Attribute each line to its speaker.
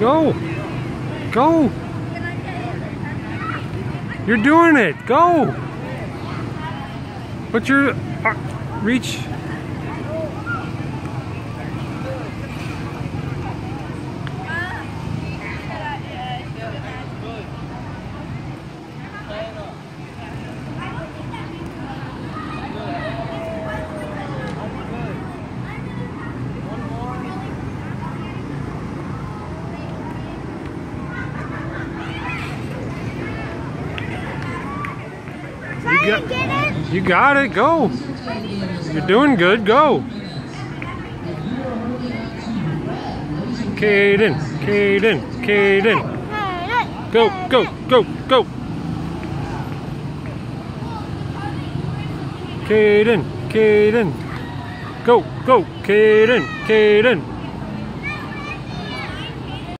Speaker 1: Go. Go. You're doing it. Go. Put your reach. You got it. Go. You're doing good. Go. Caden. Caden. Caden. Go. Go. Go. Go. Caden. Caden. Go. Go. Caden. Caden.